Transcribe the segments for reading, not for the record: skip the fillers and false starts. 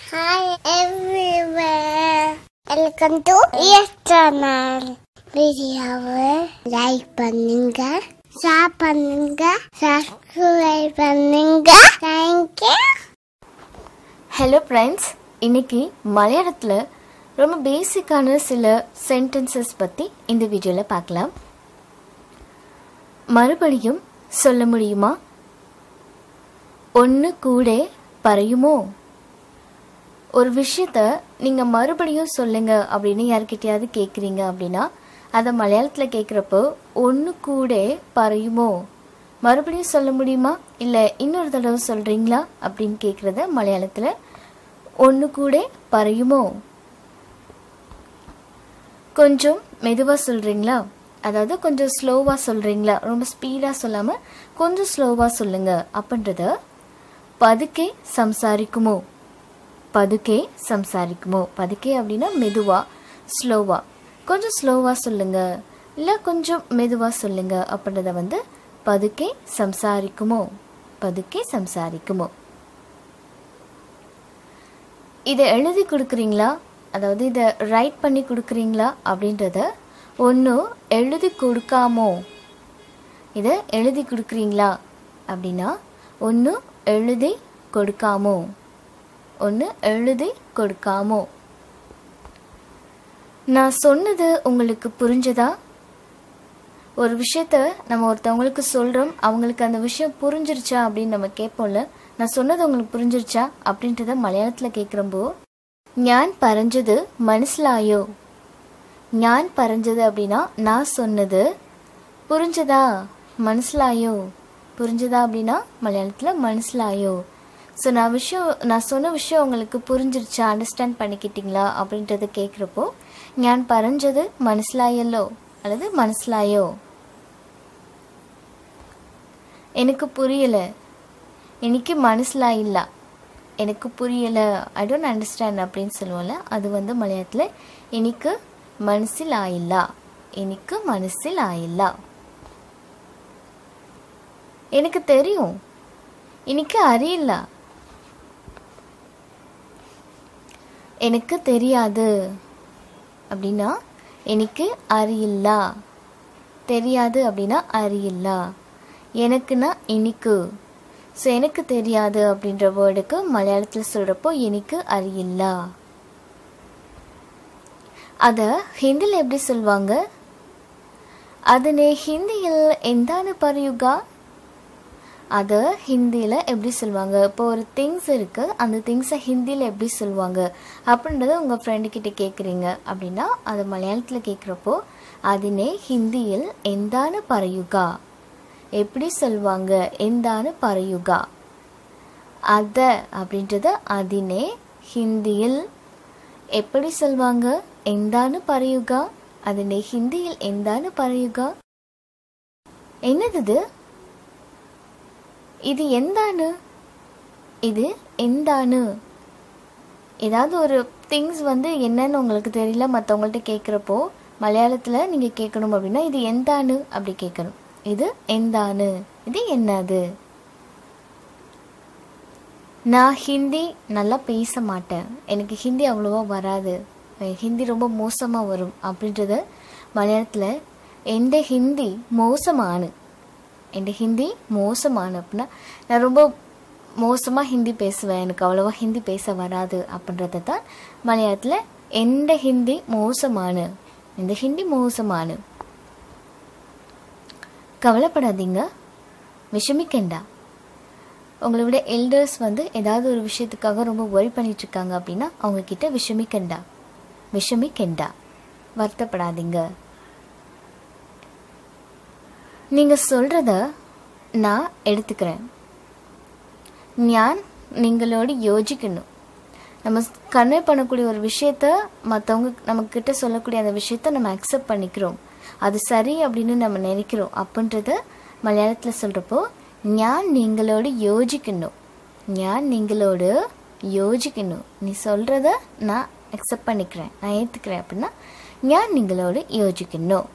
Hi everywhere. Welcome to Yes Channel. வீடியோவை like பண்ணுங்க, share பண்ணுங்க, சப்ஸ்கிரைப் பண்ணுங்க. Thank you. ஹலோ ஃப்ரெண்ட்ஸ், இன்னைக்கு மலையாளத்தில் ரொம்ப பேசிக்கான சில சென்டென்சஸ் பற்றி இந்த வீடியோவில் பார்க்கலாம். மறுபடியும் சொல்ல முடியுமா? ஒன்று கூட பறையுமோ? ஒரு விஷயத்த நீங்கள் மறுபடியும் சொல்லுங்க அப்படின்னு யார்கிட்டையாவது கேட்குறீங்க அப்படின்னா அதை மலையாளத்தில் கேட்குறப்போ ஒன்று கூட பறையுமோ, மறுபடியும் சொல்ல முடியுமா, இல்லை இன்னொரு தடவை சொல்கிறீங்களா அப்படின்னு கேட்குறத மலையாளத்தில் ஒன்று கூட பறையுமோ. கொஞ்சம் மெதுவாக சொல்கிறீங்களா, அதாவது கொஞ்சம் ஸ்லோவாக சொல்கிறீங்களா, ரொம்ப ஸ்பீடாக சொல்லாமல் கொஞ்சம் ஸ்லோவாக சொல்லுங்க அப்படின்றத பதுக்கே சம்சாரிக்குமோ. பதுக்கே சம்சாரிக்குமோ, பதுக்கே அப்படின்னா மெதுவாக ஸ்லோவாக, கொஞ்சம் ஸ்லோவாக சொல்லுங்க இல்லை கொஞ்சம் மெதுவாக சொல்லுங்க அப்படின்றத பதுக்கே சம்சாரிக்குமோ, பதுக்கே சம்சாரிக்குமோ. இதை எழுதி கொடுக்குறீங்களா, அதாவது இதை ரைட் பண்ணி கொடுக்குறீங்களா அப்படின்றத ஒன்று எழுதி கொடுக்காமோ. இதை எழுதி கொடுக்குறீங்களா அப்படின்னா ஒன்று எழுதி கொடுக்காமோ, ஒன்று எழுதி கொடுக்காமோ. நான் சொன்னது உங்களுக்கு புரிஞ்சதா? ஒரு விஷயத்த நம்ம ஒருத்தவங்களுக்கு சொல்கிறோம், அவங்களுக்கு அந்த விஷயம் புரிஞ்சிருச்சா அப்படின்னு நம்ம கேட்போம்ல. நான் சொன்னது உங்களுக்கு புரிஞ்சிருச்சா அப்படின்றத மலையாளத்தில் கேட்குறப்போ ஞான் பறஞ்சது மனசிலாயோ. ஞான் பறஞ்சது அப்படின்னா நான் சொன்னது, புரிஞ்சதா மனசிலாயோ, புரிஞ்சதா அப்படின்னா மலையாளத்தில் மனசிலாயோ. ஸோ நான் சொன்ன விஷயம் உங்களுக்கு புரிஞ்சிருச்சா, அண்டர்ஸ்டாண்ட் பண்ணிக்கிட்டீங்களா அப்படின்றத கேட்குறப்போ ஞான் பறஞ்சது மனசிலாயல்லோ அல்லது மனசிலாயோ. எனக்கு புரியலை, எனக்கு மனசிலாயில்ல, எனக்கு புரியலை, ஐ டோன்ட் அண்டர்ஸ்டாண்ட் அப்படின்னு சொல்லுவோம்ல, அது மலையாளத்தில் எனக்கு மனசில் ஆயில்லா, எனக்கு மனசில் ஆயில்லா. எனக்கு தெரியும், எனக்கு அறியில்ல, எனக்கு தெரியாது அப்படின்னா எனக்கு அறியில்லா, தெரியாது அப்படின்னா அறியில்லா, எனக்குன்னா இனிக்கு. ஸோ எனக்கு தெரியாது அப்படின்ற வேர்டுக்கு மலையாளத்தில் சொல்கிறப்போ எனக்கு அறியில்லா. அதை ஹிந்தியில் எப்படி சொல்லுவாங்க? அதனை ஹிந்தியில் எந்தானு பரையுகா. அதை ஹிந்தியில் எப்படி சொல்லுவாங்க? இப்போ ஒரு திங்ஸ் இருக்குது, அந்த திங்ஸை ஹிந்தியில் எப்படி சொல்லுவாங்க அப்படின்றத உங்கள் ஃப்ரெண்டுக்கிட்ட கேட்குறீங்க அப்படின்னா அதை மலையாளத்தில் கேட்குறப்போ அதினே ஹிந்தியில் எந்தானு பரையுகா, எப்படி சொல்லுவாங்க? எந்தானு பரையுகா. அதை அப்படின்றத அதினே ஹிந்தியில் எப்படி சொல்லுவாங்க? எந்தானு பரையுகா, அதினே ஹிந்தியில் எந்தானு பரையுகா. என்னது இது? எந்தானு, இது எந்தானு. ஏதாவது ஒரு திங்ஸ் என்னன்னு உங்களுக்கு தெரியல, மற்றவங்கள்ட்ட கேட்குறப்போ மலையாளத்தில் நீங்கள் கேட்கணும் அப்படின்னா இது எந்தானு அப்படி கேட்கணும். இது எந்தானு, இது என்னது. நான் ஹிந்தி நல்லா பேச மாட்டேன், எனக்கு ஹிந்தி அவ்வளோவா வராது, ஹிந்தி ரொம்ப மோசமாக வரும் அப்படின்றத மலையாளத்தில் எந்த ஹிந்தி மோசமானு, என் ஹிந்தி மோசமான அப்படின்னா நான் ரொம்ப மோசமாக ஹிந்தி பேசுவேன், எனக்கு அவ்வளோவா ஹிந்தி பேச வராது அப்படின்றத தான் மலையாளத்தில் எந்த ஹிந்தி மோசமான, இந்த ஹிந்தி மோசமான. கவலைப்படாதீங்க, விஷமிக்கண்டா. உங்களோட எல்டர்ஸ் ஏதாவது ஒரு விஷயத்துக்காக ரொம்ப ஒரி பண்ணிட்டுருக்காங்க அப்படின்னா அவங்கக்கிட்ட விஷமிக்கண்டா, விஷமிக்கண்டா, வருத்தப்படாதீங்க. நீங்கள் சொல்கிறத நான் எடுத்துக்கிறேன். ஞான் நீங்களோடு யோசிக்கணும். நம்ம கன்வே பண்ணக்கூடிய ஒரு விஷயத்த மற்றவங்க நம்மக்கிட்ட சொல்லக்கூடிய அந்த விஷயத்த நம்ம அக்செப்ட் பண்ணிக்கிறோம், அது சரி அப்படின்னு நம்ம நினைக்கிறோம் அப்படின்றத மலையாளத்தில் சொல்கிறப்போ ஞான் நீங்களோடு யோசிக்கணும், ஞான் நீங்களோடு யோசிக்கணும். நீ சொல்கிறத நான் அக்செப்ட் பண்ணிக்கிறேன், நான் ஏற்றுக்கிறேன் அப்படின்னா ஞான் நீங்களோடு யோசிக்கணும்.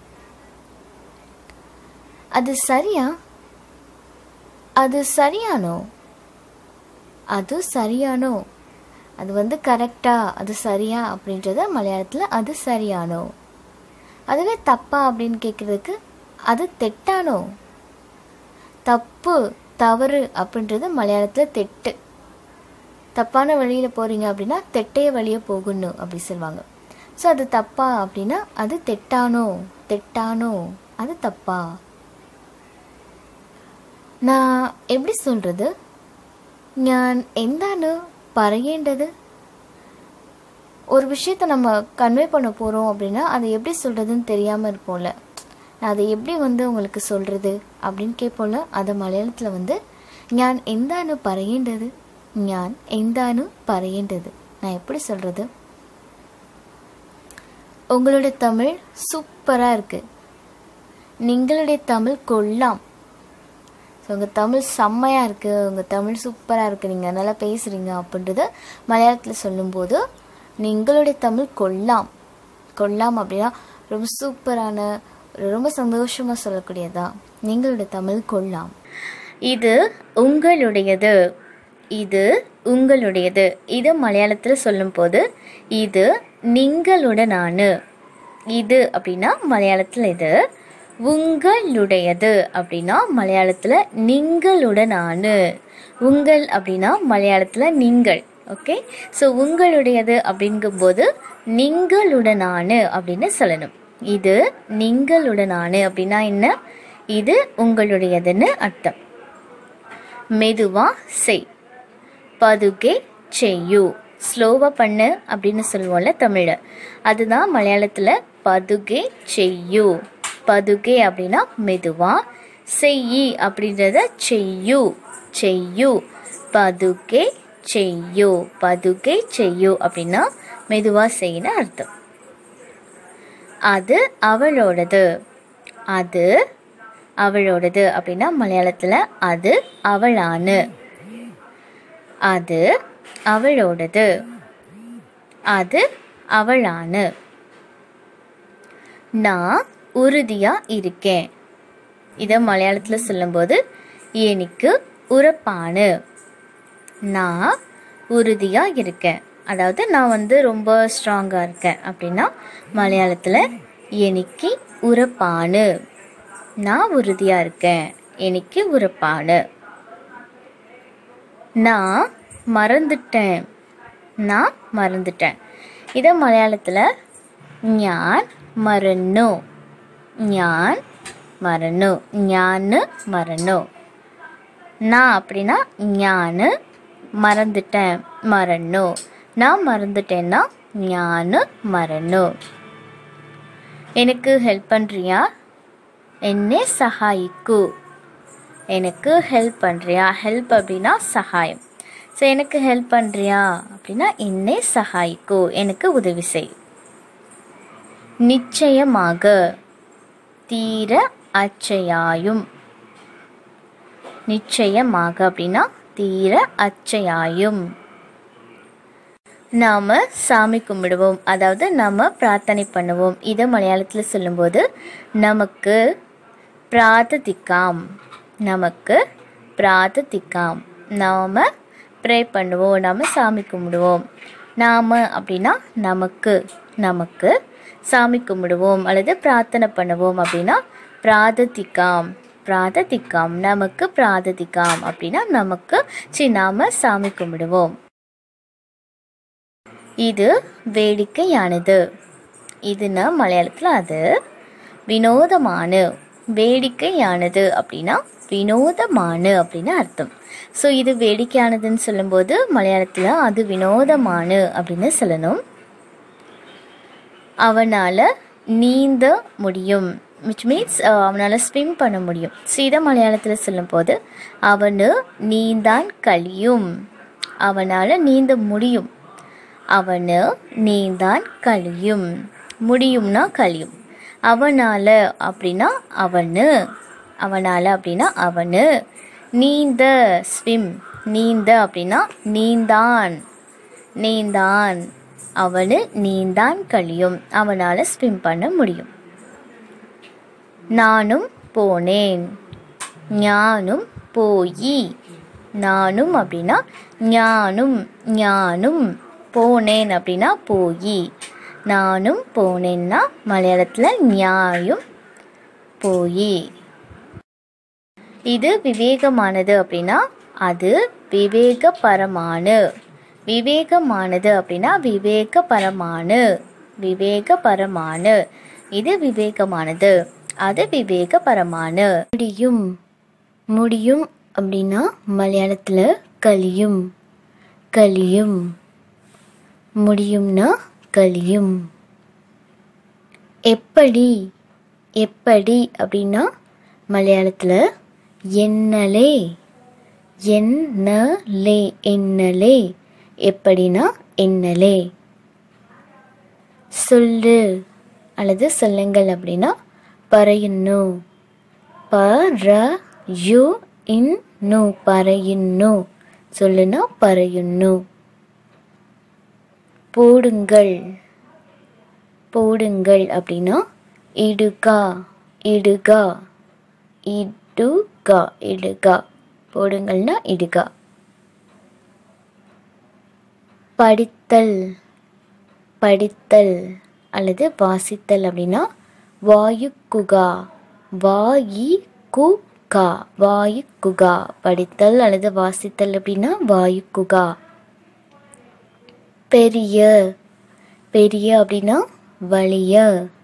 அது சரியா, அது சரியானோ, அது சரியானோ, அது வந்து கரெக்டா, அது சரியா அப்படின்றத மலையாளத்தில் அது சரியானோ. அதுவே தப்பா அப்படின்னு கேட்குறதுக்கு அது தெட்டானோ. தப்பு, தவறு அப்படின்றது மலையாளத்தில் தெட்டு. தப்பான வழியில் போகிறீங்க அப்படின்னா தெட்டைய வழியை போகணும் அப்படி சொல்லுவாங்க. ஸோ அது தப்பா அப்படின்னா அது தெட்டானோ, தெட்டானோ, அது தப்பா. நான் எப்படி சொல்கிறது, ഞാൻ എന്താണ് പറയേണ്ടത്. ஒரு விஷயத்தை நம்ம கன்வே பண்ண போகிறோம் அப்படின்னா அதை எப்படி சொல்கிறதுன்னு தெரியாமல் இருப்போம்ல, நான் அதை எப்படி வந்து உங்களுக்கு சொல்கிறது அப்படின்னு கேட்போம்ல. அதை மலையாளத்தில் வந்து ഞാൻ എന്താണ് പറയേണ്ടത്, ഞാൻ എന്താണ് പറയേണ്ടത്, நான் எப்படி சொல்கிறது. உங்களோட தமிழ் சூப்பராக இருக்குது, நீங்களுடைய தமிழ் கொல்லாம். ஸோ உங்கள் தமிழ் செம்மையாக இருக்குது, உங்கள் தமிழ் சூப்பராக இருக்குது, நீங்கள் நல்லா பேசுகிறீங்க அப்படின்றத மலையாளத்தில் சொல்லும்போது நீங்களுடைய தமிழ் கொல்லாம். கொல்லாம் அப்படின்னா ரொம்ப சூப்பரான, ரொம்ப சந்தோஷமாக சொல்லக்கூடியதா. நீங்களுடைய தமிழ் கொல்லாம். இது உங்களுடையது, இது உங்களுடையது. இது மலையாளத்தில் சொல்லும்போது இது நீங்களுடனான. இது அப்படின்னா மலையாளத்தில் இது. உங்களுடையது அப்படின்னா மலையாளத்தில் நீங்களுடனான. உங்கள் அப்படின்னா மலையாளத்தில் நீங்கள். ஓகே, ஸோ உங்களுடையது அப்படிங்கும்போது நீங்களுடனான அப்படின்னு சொல்லணும். இது நீங்களுடனான அப்படின்னா என்ன, இது உங்களுடையதுன்னு அர்த்தம். மெதுவா செய், பதுகே செய்யு, ஸ்லோவாக பண்ணு அப்படின்னு சொல்லுவோம்ல தமிழ், அதுதான் மலையாளத்தில் பதுகே செய்யு. பதுகே அப்படின்னா மெதுவா, செய்யி அப்படின்றத செய்யு, செய்யு, பதுகே செய்யு, பதுகே செய்யு அப்படின்னா மெதுவா செய்யின்னு அர்த்தம். அது அவளோடது, அது அவளோடது அப்படின்னா மலையாளத்தில் அது அவளான. அது அவளோடது, அது அவளான. நான் உறுதியா இருக்கேன். இதை மலையாளத்தில் சொல்லும்போது எனக்கு உரப்பானு. நான் உறுதியா இருக்கேன், அதாவது நான் வந்து ரொம்ப ஸ்ட்ராங்காக இருக்கேன் அப்படின்னா மலையாளத்தில் எனக்கு உரப்பானு. நான் உறுதியா இருக்கேன், எனக்கு உரப்பானு. நான் மறந்துட்டேன், நான் மறந்துட்டேன். இதை மலையாளத்தில் ஞான் மறന്നു, ஞான் மறന്നു, ஞான்னு மறന്നു. நான் அப்படின்னா ஞான்னு, மறந்துட்டேன் மறന്നു. நான் மறந்துட்டேன்னா ஞான்னு மறന്നു. எனக்கு ஹெல்ப் பண்ணுறியா, என்னை சகாயிக்கு. எனக்கு ஹெல்ப் பண்ணுறியா, ஹெல்ப் அப்படின்னா சகாயம். ஸோ எனக்கு ஹெல்ப் பண்ணுறியா அப்படின்னா என்னை சகாயிக்கு, எனக்கு உதவி செய். நிச்சயமாக, தீர அச்சயாயும். நிச்சயமாக அப்படின்னா தீர அச்சயாயும். நாம் சாமி கும்பிடுவோம், அதாவது நம்ம பிரார்த்தனை பண்ணுவோம். இதை மலையாளத்தில் சொல்லும்போது நமக்கு பிரார்த்திக்காம், நமக்கு பிரார்த்திக்காம். நாம் ப்ரே பண்ணுவோம், நாம் சாமி கும்பிடுவோம். நாம் அப்படின்னா நமக்கு, நமக்கு சாமி கும்பிடுவோம் அல்லது பிரார்த்தனை பண்ணுவோம் அப்படின்னா பிரார்த்திக்காம், பிரார்த்திக்காம். நமக்கு பிரார்த்திக்காம் அப்படின்னா நமக்கு நாம சாமி கும்பிடுவோம். இது வேடிக்கையானது. இதுன்னா மலையாளத்தில் அது வினோதமான. வேடிக்கையானது அப்படின்னா வினோதமான அப்படின்னு அர்த்தம். ஸோ இது வேடிக்கையானதுன்னு சொல்லும்போது மலையாளத்தில் அது வினோதமான அப்படின்னு சொல்லணும். அவனால் நீந்த முடியும், விச் மீன்ஸ் அவனால் ஸ்விம் பண்ண முடியும். ஸோ இதை மலையாளத்தில் சொல்லும்போது அவனு நீந்தான் கழியும், அவனால் நீந்த முடியும். அவனு நீந்தான் கழியும், முடியும்னா கழியும். அவனால் அப்படின்னா அவனு, அவனால் அப்படின்னா அவனு. நீந்த ஸ்விம், நீந்த அப்படின்னா நீந்தான், நீந்தான். அவனு நீந்தான் கழியும், அவனால் ஸ்விம் பண்ண முடியும். நானும் போனேன், ஞானும் போயி. நானும் அப்படின்னா ஞானும், ஞானும் போனேன் அப்படின்னா போய், நானும் போனேன்னா மலையாளத்தில் நியாயும் போய். இது விவேகமானது அப்படின்னா அது விவேகபரமானு. விவேகமானது அப்படின்னா விவேகபரமானு. விவேகபரமானு. இது விவேகமானது, அது விவேகபரமானு. முடியும். முடியும் அப்படின்னா மலையாளத்தில் கலியும். கலியும். முடியும்னா கலியும். எப்படி. எப்படி அப்படின்னா மலையாளத்தில் எண்ணலே. எண்ணலே. எண்ணலே. எப்படின்னா எண்ணலே. சொல்லு அல்லது சொல்லுங்கள் அப்படின்னா பறையுன்னு. பறையுன்னு. பறையுன்னு. சொல்லுனா பறையுன்னு. போடுங்கள். போடுங்கள் அப்படின்னா இடுகா. இடுகா. இடுகா. இடுகா. போடுங்கள்னா இடுகா. படித்தல். படித்தல் அல்லது வாசித்தல் அப்படின்னா வாயுக்குகா. வாயிக்குகா. வாயுக்குகா. படித்தல் அல்லது வாசித்தல் அப்படின்னா வாயுக்குகா. பெரிய. பெரிய அப்படின்னா வலிய.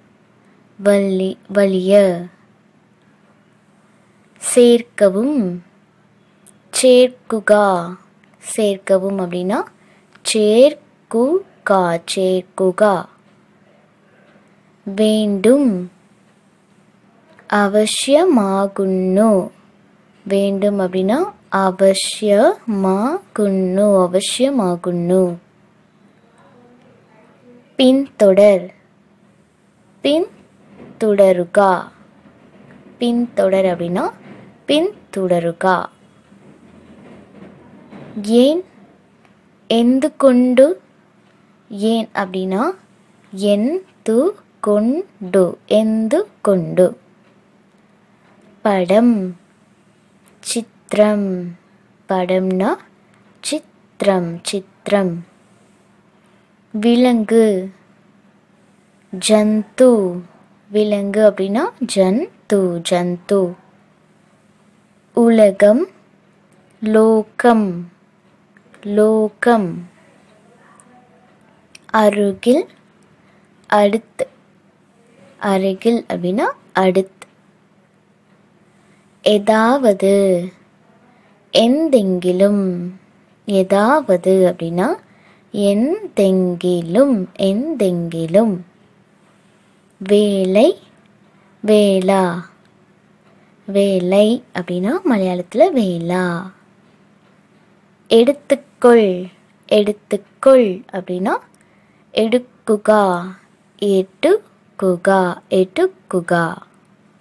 வலிய. சேர்க்கவும். சேர்க்குகா. சேர்க்கவும் அப்படின்னா சேர்க்குகா. சேர்க்குகா. வேண்டும். அவசியமாகுன்னு. வேண்டும் அப்படின்னா அவசியமாகுன்னு. அவசியமாகுன்னு. பின்தொடர். பின்தொடருகா. பின்தொடர் அப்படின்னா பின்தொடருகா. ஏன். எந்துகொண்டு. ஏன் அப்படின்னா எந்துகொண்டு. எந்துகொண்டு. படம். சித்திரம். படம்னா சித்திரம். சித்திரம். விலங்கு. ஜந்து. விலங்கு அப்படின்னா ஜந்து. ஜந்து. உலகம். லோகம். லோகம். அருகில். அடுத்து. அருகில் அப்படின்னா அடுத்து. ஏதாவது. எந்தெங்கிலும். ஏதாவது அப்படின்னா எந்தெங்கிலும். எந்தெங்கிலும். வேலை. வேளா. வேலை அப்படின்னா மலையாளத்தில் வேளா. எடுத்துக்கொள். எடுத்துக்கொள் அப்படின்னா எடுக்குகா. எடுக்குகா. எடுக்குகா.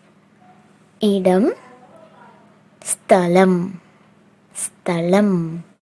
இடம். ஸ்தலம். ஸ்தலம்.